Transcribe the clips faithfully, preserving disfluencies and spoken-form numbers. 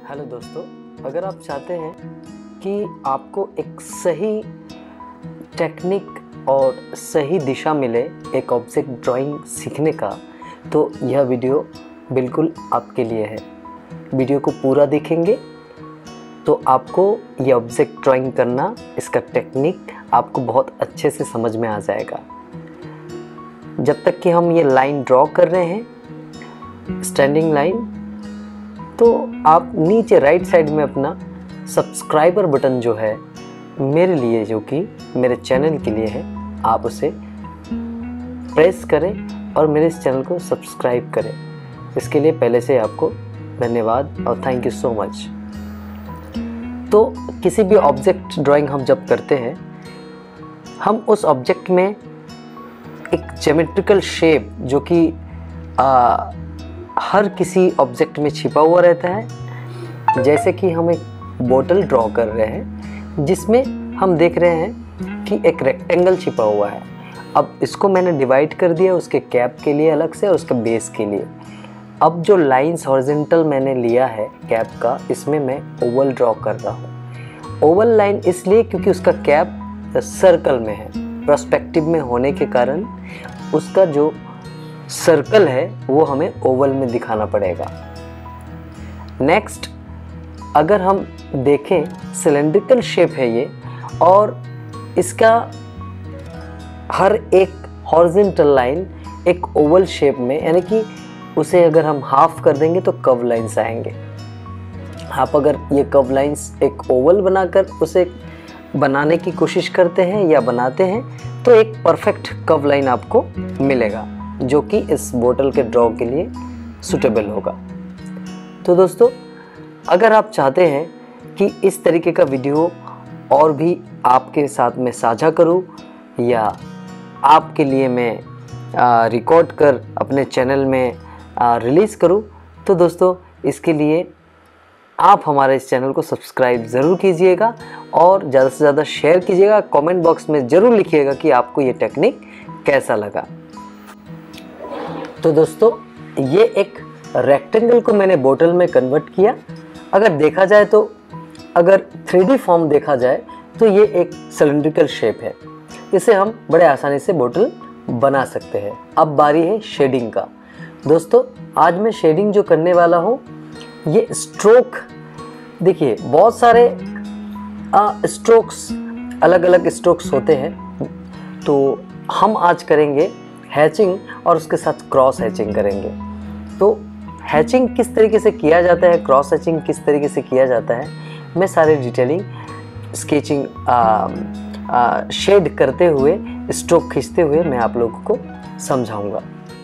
Hello दोस्तों, अगर आप चाहते हैं कि आपको एक सही टेक्निक और सही दिशा मिले एक ऑब्जेक्ट ड्राइंग सीखने का, तो यह वीडियो बिल्कुल आपके लिए है। वीडियो को पूरा देखेंगे तो आपको ये ऑब्जेक्ट ड्राइंग करना, इसका टेक्निक आपको बहुत अच्छे से समझ में आ जाएगा। जब तक कि हम ये लाइन ड्रॉ कर रहे हैं, स्टैंडिंग लाइन, तो आप नीचे राइट साइड में अपना सब्सक्राइबर बटन जो है मेरे लिए, जो कि मेरे चैनल के लिए है, आप उसे प्रेस करें और मेरे इस चैनल को सब्सक्राइब करें। इसके लिए पहले से आपको धन्यवाद और थैंक यू सो मच। तो किसी भी ऑब्जेक्ट ड्राइंग हम जब करते हैं, हम उस ऑब्जेक्ट में एक ज्योमेट्रिकल शेप जो कि आ, हर किसी ऑब्जेक्ट में छिपा हुआ रहता है। जैसे कि हम एक बोतल ड्रॉ कर रहे हैं जिसमें हम देख रहे हैं कि एक रेक्टेंगल छिपा हुआ है। अब इसको मैंने डिवाइड कर दिया उसके कैप के लिए अलग से और उसके बेस के लिए। अब जो लाइंस हॉरिजॉन्टल मैंने लिया है कैप का, इसमें मैं ओवल ड्रॉ कर रहा हूँ। ओवल लाइन इसलिए क्योंकि उसका कैप सर्कल में है, पर्सपेक्टिव में होने के कारण उसका जो सर्कल है वो हमें ओवल में दिखाना पड़ेगा। नेक्स्ट, अगर हम देखें, सिलेंड्रिकल शेप है ये और इसका हर एक हॉरिजॉन्टल लाइन एक ओवल शेप में, यानी कि उसे अगर हम हाफ कर देंगे तो कर्व लाइंस आएंगे। आप अगर ये कर्व लाइंस एक ओवल बनाकर उसे बनाने की कोशिश करते हैं या बनाते हैं तो एक परफेक्ट कर्व लाइन आपको मिलेगा जो कि इस बोतल के ड्रॉ के लिए सूटेबल होगा। तो दोस्तों, अगर आप चाहते हैं कि इस तरीके का वीडियो और भी आपके साथ में साझा करूं या आपके लिए मैं रिकॉर्ड कर अपने चैनल में रिलीज़ करूं, तो दोस्तों इसके लिए आप हमारे इस चैनल को सब्सक्राइब ज़रूर कीजिएगा और ज़्यादा से ज़्यादा शेयर कीजिएगा। कमेंट बॉक्स में ज़रूर लिखिएगा कि आपको ये टेक्निक कैसा लगा। तो दोस्तों, ये एक रेक्टेंगल को मैंने बोतल में कन्वर्ट किया। अगर देखा जाए तो, अगर थ्री डी फॉर्म देखा जाए तो ये एक सिलेंड्रिकल शेप है। इसे हम बड़े आसानी से बोतल बना सकते हैं। अब बारी है शेडिंग का। दोस्तों, आज मैं शेडिंग जो करने वाला हूँ, ये स्ट्रोक, देखिए बहुत सारे आ, स्ट्रोक्स, अलग अलग स्ट्रोक्स होते हैं। तो हम आज करेंगे हैचिंग और उसके साथ क्रॉस हैचिंग करेंगे। तो हैचिंग किस तरीके से किया जाता है, क्रॉस हैचिंग किस तरीके से किया जाता है, मैं सारे डिटेलिंग, स्केचिंग, शेड करते हुए, स्ट्रोक खींचते हुए मैं आप लोगों को समझाऊंगा।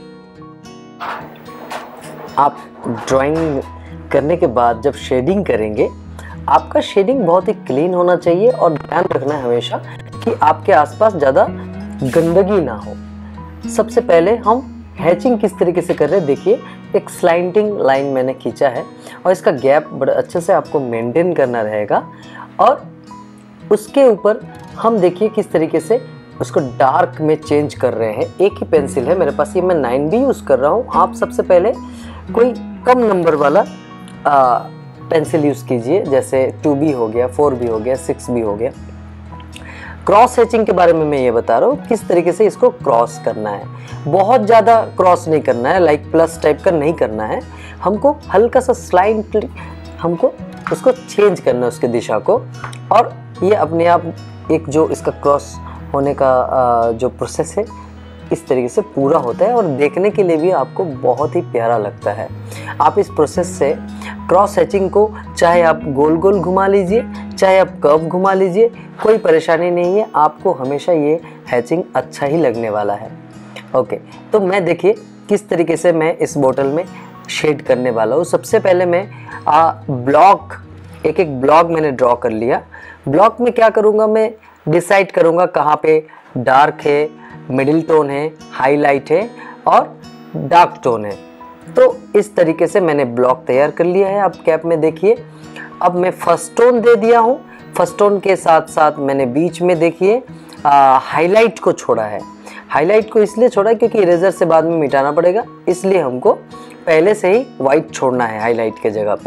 आप ड्राइंग करने के बाद जब शेडिंग करेंगे, आपका शेडिंग बहुत ही क्लीन होना चाहिए और ध्यान रखना है हमेशा कि आपके आसपास ज़्यादा गंदगी ना हो। सबसे पहले हम हैचिंग किस तरीके से कर रहे हैं, देखिए एक स्लाइंटिंग लाइन मैंने खींचा है और इसका गैप बड़ा अच्छे से आपको मेंटेन करना रहेगा। और उसके ऊपर हम देखिए किस तरीके से उसको डार्क में चेंज कर रहे हैं। एक ही पेंसिल है मेरे पास, ये मैं नाइन बी यूज़ कर रहा हूँ। आप सबसे पहले कोई कम नंबर वाला आ, पेंसिल यूज़ कीजिए, जैसे टू बी हो गया, फोर बी हो गया, सिक्स बी हो गया। क्रॉस हैचिंग के बारे में मैं ये बता रहा हूँ किस तरीके से इसको क्रॉस करना है। बहुत ज़्यादा क्रॉस नहीं करना है, लाइक प्लस टाइप का नहीं करना है। हमको हल्का सा स्लाइटली हमको उसको चेंज करना है, उसके दिशा को। और ये अपने आप एक जो इसका क्रॉस होने का जो प्रोसेस है, इस तरीके से पूरा होता है और देखने के लिए भी आपको बहुत ही प्यारा लगता है। आप इस प्रोसेस से क्रॉस हैचिंग को चाहे आप गोल गोल घुमा लीजिए, चाहे आप कर्व घुमा लीजिए, कोई परेशानी नहीं है। आपको हमेशा ये हैचिंग अच्छा ही लगने वाला है। ओके, तो मैं देखिए किस तरीके से मैं इस बोतल में शेड करने वाला हूँ। सबसे पहले मैं आ, ब्लॉक, एक एक ब्लॉक मैंने ड्रॉ कर लिया। ब्लॉक में क्या करूँगा, मैं डिसाइड करूँगा कहाँ पे डार्क है, मिडिल टोन है, हाईलाइट है और डार्क टोन है। तो इस तरीके से मैंने ब्लॉक तैयार कर लिया है। आप कैप में देखिए, अब मैं फर्स्ट टोन दे दिया हूँ। फर्स्ट टोन के साथ साथ मैंने बीच में देखिए हाईलाइट को छोड़ा है। हाईलाइट को इसलिए छोड़ा क्योंकि इरेजर से बाद में मिटाना पड़ेगा, इसलिए हमको पहले से ही वाइट छोड़ना है हाईलाइट के जगह पे।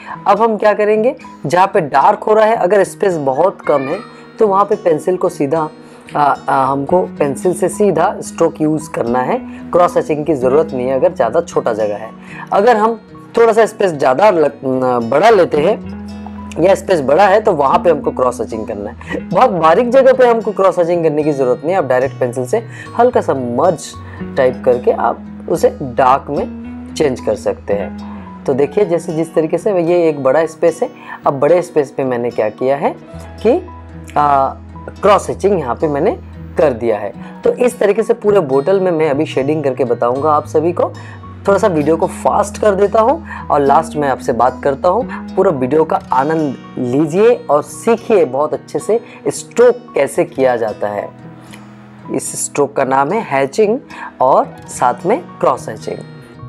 अब हम क्या करेंगे, जहाँ पे डार्क हो रहा है अगर स्पेस बहुत कम है तो वहाँ पे पेंसिल को सीधा आ, आ, हमको पेंसिल से सीधा स्ट्रोक यूज़ करना है, क्रॉस हैचिंग की ज़रूरत नहीं है अगर ज़्यादा छोटा जगह है। अगर हम थोड़ा सा स्पेस ज़्यादा बड़ा लेते हैं या स्पेस बड़ा है तो वहाँ पे हमको क्रॉस हैचिंग करना है। बहुत बारीक जगह पे हमको क्रॉस हैचिंग करने की ज़रूरत नहीं है, आप डायरेक्ट पेंसिल से हल्का सा मर्ज टाइप करके आप उसे डार्क में चेंज कर सकते हैं। तो देखिए जैसे जिस तरीके से ये एक बड़ा स्पेस है, अब बड़े स्पेस पे मैंने क्या किया है कि क्रॉस हैचिंग यहाँ पे मैंने कर दिया है। तो इस तरीके से पूरे बोतल में मैं अभी शेडिंग करके बताऊंगा आप सभी को। थोड़ा सा वीडियो को फास्ट कर देता हूँ और लास्ट में आपसे बात करता हूँ। पूरा वीडियो का आनंद लीजिए और सीखिए बहुत अच्छे से स्ट्रोक कैसे किया जाता है। इस स्ट्रोक का नाम है हैचिंग और साथ में क्रॉस हैचिंग।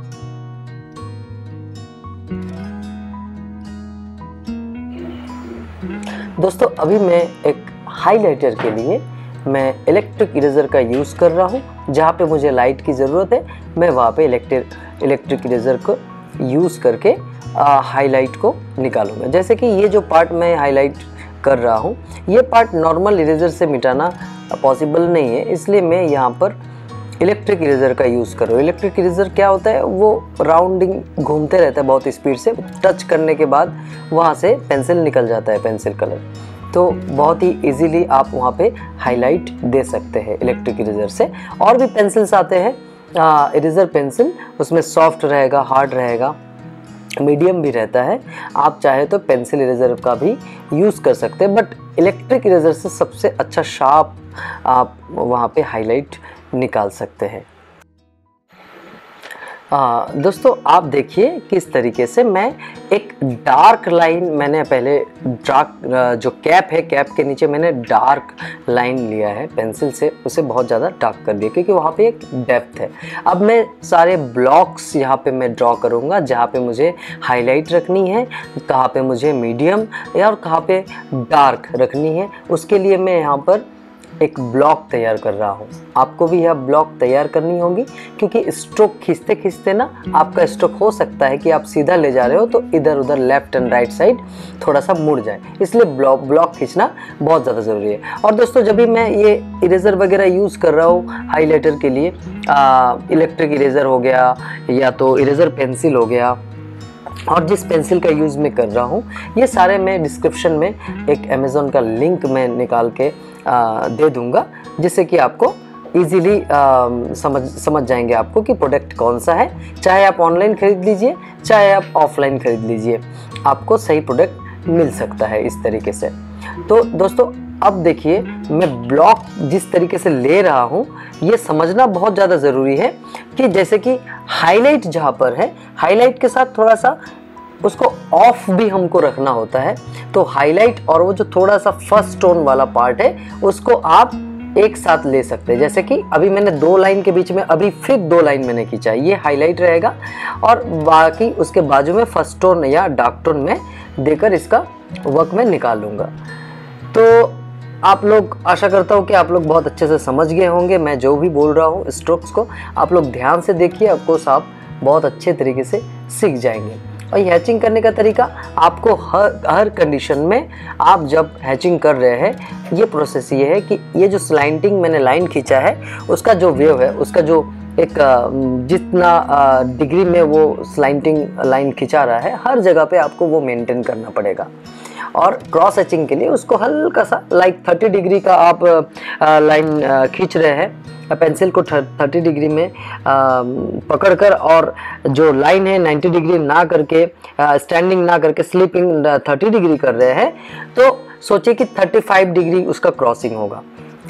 दोस्तों अभी मैं एक हाइलाइटर के लिए मैं इलेक्ट्रिक इरेज़र का यूज़ कर रहा हूँ। जहाँ पे मुझे लाइट की ज़रूरत है मैं वहाँ पे इलेक्ट्रिक इलेक्ट्रिक इरेज़र को यूज़ करके हाईलाइट को निकालूंगा। जैसे कि ये जो पार्ट मैं हाईलाइट कर रहा हूँ ये पार्ट नॉर्मल इरेज़र से मिटाना पॉसिबल नहीं है, इसलिए मैं यहाँ पर इलेक्ट्रिक इरेज़र का यूज़ कर रहा हूँ। इलेक्ट्रिक इरेज़र क्या होता है, वो राउंडिंग घूमते रहता है बहुत स्पीड से, टच करने के बाद वहाँ से पेंसिल निकल जाता है, पेंसिल कलर। तो बहुत ही इजीली आप वहाँ पे हाईलाइट दे सकते हैं इलेक्ट्रिक इरेज़र से। और भी पेंसिल्स आते हैं इरेज़र पेंसिल, उसमें सॉफ्ट रहेगा, हार्ड रहेगा, मीडियम भी रहता है। आप चाहे तो पेंसिल इरेज़र का भी यूज़ कर सकते हैं, बट इलेक्ट्रिक इरेज़र से सबसे अच्छा शार्प आप वहाँ पे हाईलाइट निकाल सकते हैं। आ, दोस्तों आप देखिए किस तरीके से मैं एक डार्क लाइन, मैंने पहले डार्क जो कैप है, कैप के नीचे मैंने डार्क लाइन लिया है पेंसिल से, उसे बहुत ज़्यादा डार्क कर दिया क्योंकि वहाँ पे एक डेप्थ है। अब मैं सारे ब्लॉक्स यहाँ पे मैं ड्रॉ करूँगा, जहाँ पे मुझे हाईलाइट रखनी है, कहाँ पे मुझे मीडियम या कहाँ पे डार्क रखनी है, उसके लिए मैं यहाँ पर एक ब्लॉक तैयार कर रहा हूँ। आपको भी यह ब्लॉक तैयार करनी होगी क्योंकि स्ट्रोक खींचते खींचते ना आपका स्ट्रोक हो सकता है कि आप सीधा ले जा रहे हो तो इधर उधर लेफ्ट एंड राइट साइड थोड़ा सा मुड़ जाए, इसलिए ब्लॉक ब्लॉक खींचना बहुत ज़्यादा ज़रूरी है। और दोस्तों जब भी मैं ये इरेज़र वगैरह यूज़ कर रहा हूँ हाईलाइटर के लिए, इलेक्ट्रिक इरेज़र हो गया या तो इरेज़र पेंसिल हो गया, और जिस पेंसिल का यूज़ मैं कर रहा हूँ ये सारे मैं डिस्क्रिप्शन में एक अमेज़ॉन का लिंक मैं निकाल के आ, दे दूँगा, जिससे कि आपको इजीली समझ समझ जाएंगे आपको कि प्रोडक्ट कौन सा है। चाहे आप ऑनलाइन ख़रीद लीजिए, चाहे आप ऑफलाइन ख़रीद लीजिए, आपको सही प्रोडक्ट मिल सकता है इस तरीके से। तो दोस्तों अब देखिए मैं ब्लॉक जिस तरीके से ले रहा हूँ ये समझना बहुत ज़्यादा ज़रूरी है कि जैसे कि हाईलाइट जहाँ पर है, हाईलाइट के साथ थोड़ा सा उसको ऑफ भी हमको रखना होता है। तो हाईलाइट और वो जो थोड़ा सा फर्स्ट टोन वाला पार्ट है उसको आप एक साथ ले सकते हैं। जैसे कि अभी मैंने दो लाइन के बीच में अभी फिर दो लाइन मैंने खींचा, ये हाईलाइट रहेगा और बाकी उसके बाजू में फर्स्ट टोन या डार्क टोन में देकर इसका वर्क में निकाल लूँगा। तो आप लोग, आशा करता हूँ कि आप लोग बहुत अच्छे से समझ गए होंगे मैं जो भी बोल रहा हूँ स्ट्रोक्स को। आप लोग ध्यान से देखिए, आपको आप बहुत अच्छे तरीके से सीख जाएंगे। और ये हैचिंग करने का तरीका आपको हर हर कंडीशन में, आप जब हैचिंग कर रहे हैं ये प्रोसेस ये है कि ये जो स्लाइंटिंग मैंने लाइन खींचा है उसका जो वेव है, उसका जो एक जितना डिग्री में वो स्लाइंटिंग लाइन खिंचा रहा है हर जगह पे आपको वो मेंटेन करना पड़ेगा। और क्रॉस हैचिंग के लिए उसको हल्का सा लाइक तीस डिग्री का आप लाइन खींच रहे हैं, पेंसिल को तीस डिग्री में पकड़कर, और जो लाइन है नब्बे डिग्री ना करके, स्टैंडिंग ना करके स्लीपिंग तीस डिग्री कर रहे हैं, तो सोचिए कि पैंतीस डिग्री उसका क्रॉसिंग होगा।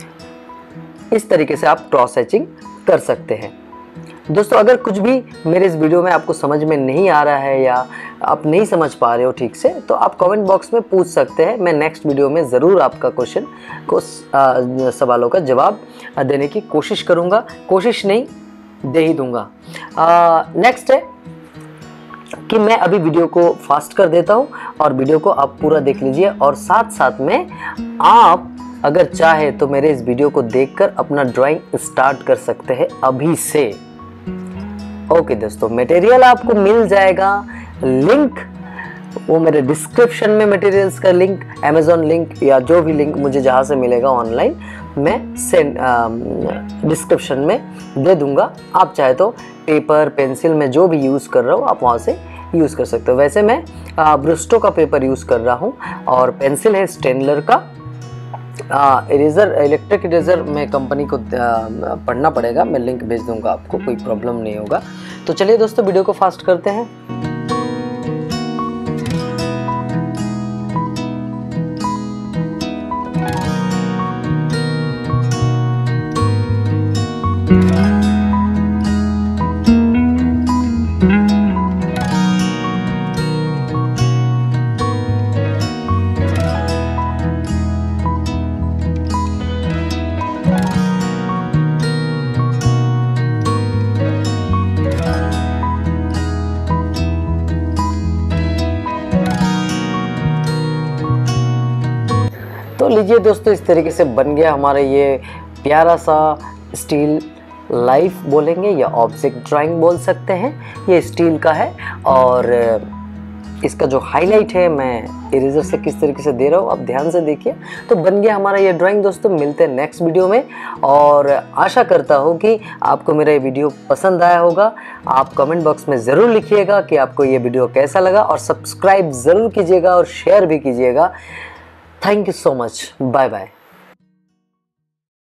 इस तरीके से आप क्रॉस हैचिंग कर सकते हैं। दोस्तों अगर कुछ भी मेरे इस वीडियो में आपको समझ में नहीं आ रहा है या आप नहीं समझ पा रहे हो ठीक से, तो आप कमेंट बॉक्स में पूछ सकते हैं। मैं नेक्स्ट वीडियो में ज़रूर आपका क्वेश्चन को सवालों का जवाब देने की कोशिश करूँगा, कोशिश नहीं दे ही दूँगा। नेक्स्ट है कि मैं अभी वीडियो को फास्ट कर देता हूँ और वीडियो को आप पूरा देख लीजिए, और साथ साथ में आप अगर चाहे तो मेरे इस वीडियो को देखकर अपना ड्राइंग स्टार्ट कर सकते हैं अभी से। ओके दोस्तों, मटेरियल आपको मिल जाएगा, लिंक वो मेरे डिस्क्रिप्शन में मटेरियल्स का लिंक, अमेज़ॉन लिंक या जो भी लिंक मुझे जहाँ से मिलेगा ऑनलाइन मैं सेंड डिस्क्रिप्शन में दे दूँगा। आप चाहे तो पेपर पेंसिल में जो भी यूज़ कर रहा हूँ आप वहाँ से यूज़ कर सकते हो। वैसे मैं ब्रिस्टो का पेपर यूज़ कर रहा हूँ और पेंसिल है स्टेनलर का। इरेज़र इलेक्ट्रिक इरेज़र में कंपनी को आ, पढ़ना पड़ेगा, मैं लिंक भेज दूंगा आपको, कोई प्रॉब्लम नहीं होगा। तो चलिए दोस्तों वीडियो को फास्ट करते हैं। तो लीजिए दोस्तों, इस तरीके से बन गया हमारा ये प्यारा सा स्टील लाइफ बोलेंगे या ऑब्जेक्ट ड्राइंग बोल सकते हैं। ये स्टील का है और इसका जो हाईलाइट है मैं इरेजर से किस तरीके से दे रहा हूँ आप ध्यान से देखिए। तो बन गया हमारा ये ड्राइंग दोस्तों। मिलते हैं नेक्स्ट वीडियो में और आशा करता हूँ कि आपको मेरा ये वीडियो पसंद आया होगा। आप कमेंट बॉक्स में ज़रूर लिखिएगा कि आपको ये वीडियो कैसा लगा और सब्सक्राइब ज़रूर कीजिएगा और शेयर भी कीजिएगा। Thank you so much. Bye bye.